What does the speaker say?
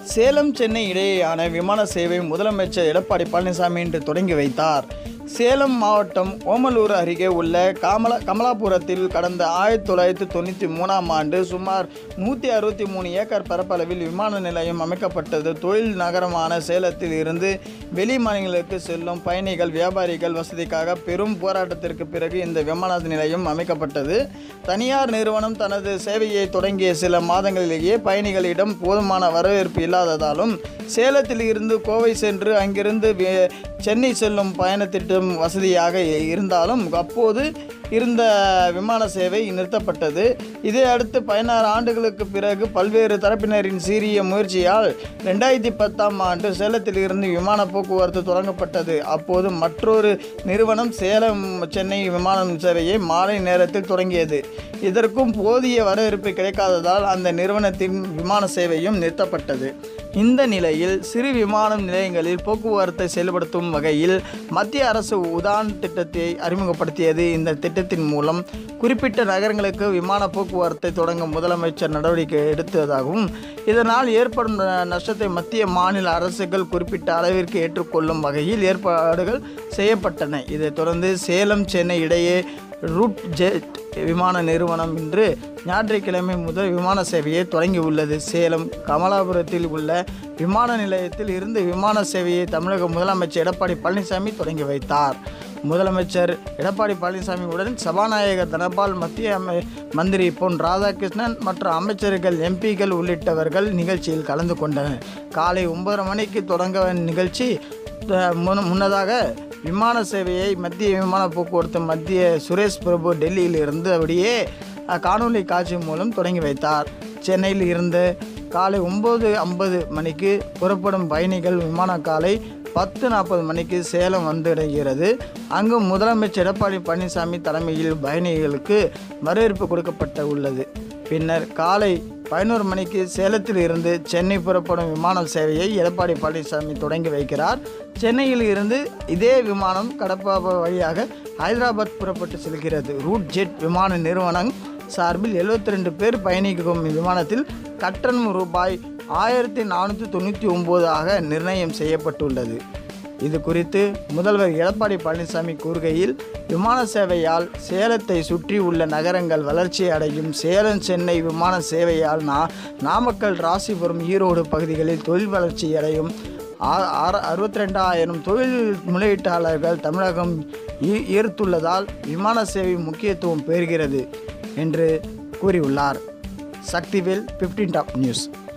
சேலம் சென்னை இடையேயான விமான சேவை முதலமைச்சர் எடப்பாடி பழனிசாமி இன்று தொடங்கி வைத்தார். சேலம் மாவட்டம் ஓமலூர் அருகே உள்ள கமலாபுரத்தில் கடந்த 1993ஆம் ஆண்டு சுமார் 163 ஏக்கர் பரப்பளவில் விமான நிலையம் அமைக்கப்பட்டது. தொழில் நகரமான சேலத்தில் இருந்து வெளி மாநிலங்களுக்கு செல்லும் பயணிகள் வியாபாரிகள் வசதிக்காக பெரும் போராட்டத்திற்கு பிறகு இந்த விமான நிலையம் அமைக்கப்பட்டது. தனியார் நிறுவனம் தனது சேவையை தொடங்கிய சில மாதங்களிலேயே பயணிகளிடம் போதுமான வரவேற்பு இல்லாததாலும் சேலத்தில் இருந்து கோவை சென்று அங்கிருந்து சென்னை செல்லும் பயணத்திட்டம் வசதியாக இருந்தாலும் அப்போது இருந்த விமான சேவை நிறுத்தப்பட்டது. இதையடுத்து 16 ஆண்டுகளுக்கு பிறகு பல்வேறு தரப்பினரின் சீரிய முயற்சியால் 2010ஆம் ஆண்டு சேலத்தில் இருந்து விமான போக்குவரத்து தொடங்கப்பட்டது. அப்போது மற்றொரு நிறுவனம் சேலம் சென்னை விமான சேவையை மாலை நேரத்தில் தொடங்கியது. இதற்கும் போதிய வரவேற்பு கிடைக்காததால் அந்த நிறுவனத்தின் விமான சேவையும் நிறுத்தப்பட்டது. இந்த நிலையில் சிறு விமான நிலையங்களில் போக்குவரத்தை செயல்படுத்தும் வகையில் மத்திய அரசு உதான் திட்டத்தை அறிமுகப்படுத்தியது. இந்த திட்டத்தின் மூலம் குறிப்பிட்ட நகரங்களுக்கு விமான போக்குவரத்தை தொடங்க முதலமைச்சர் நடவடிக்கை எடுத்ததாகவும் இதனால் ஏற்படும் நஷ்டத்தை மத்திய மாநில அரசுகள் குறிப்பிட்ட அளவிற்கு ஏற்றுக்கொள்ளும் வகையில் ஏற்பாடுகள் செய்யப்பட்டன. இதைத் தொடர்ந்து சேலம் சென்னை இடையே ரூட் ஜெட் விமான நிறுவனம் இன்று ஞாயிற்றுக்கிழமை முதல் விமான சேவையை தொடங்கியுள்ளது. சேலம் கமலாபுரத்தில் உள்ள விமான நிலையத்தில் இருந்து விமான சேவையை தமிழக முதலமைச்சர் எடப்பாடி பழனிசாமி தொடங்கி வைத்தார். முதலமைச்சர் எடப்பாடி பழனிசாமியுடன் சபாநாயகர் தனபால், மத்திய மந்திரி பொன் ராதாகிருஷ்ணன் மற்றும் அமைச்சர்கள், எம்பிக்கள் உள்ளிட்டவர்கள் நிகழ்ச்சியில் கலந்து கொண்டனர். காலை 9:30 மணிக்கு தொடங்க நிகழ்ச்சி முன்னதாக விமான சேவையை மத்திய விமான போக்குவரத்து மத்திய சுரேஷ் பிரபு டெல்லியில் இருந்து அப்படியே காணொலி காட்சி மூலம் தொடங்கி வைத்தார். சென்னையில் இருந்து காலை 9:50 மணிக்கு புறப்படும் பயணிகள் விமானம் காலை 10:40 மணிக்கு சேலம் வந்தடைகிறது. அங்கு முதலமைச்சர் எடப்பாடி பழனிசாமி தலைமையில் பயணிகளுக்கு வரவேற்பு கொடுக்கப்பட்ட உள்ளது. பின்னர் காலை 11 மணிக்கு சேலத்தில் இருந்து சென்னை புறப்படும் விமான சேவையை எடப்பாடி பழனிசாமி தொடங்கி வைக்கிறார். சென்னையில் இருந்து இதே விமானம் கடப்பா வழியாக ஹைதராபாத் புறப்பட்டு செல்கிறது. ரூட் ஜெட் விமான நிறுவனம் சார்பில் 72 பேர் பயணிக்கும் விமானத்தில் கட்டணம் ரூபாய் 1499 ஆக நிர்ணயம் செய்யப்பட்டுள்ளது. இது குறித்து முதல்வர் எடப்பாடி பழனிசாமி கூறுகையில், விமான சேவையால் சேலத்தை சுற்றி உள்ள நகரங்கள் வளர்ச்சி அடையும். சேலம் சென்னை விமான சேவையால் நாமக்கல், ராசிபுரம், ஈரோடு பகுதிகளில் தொழில் வளர்ச்சி அடையும். 62,000 தொழில் முதலீட்டாளர்கள் தமிழகம் ஈர்த்துள்ளதால் விமான சேவை முக்கியத்துவம் பெறுகிறது என்று கூறியுள்ளார். Sakthivel, 15 top news.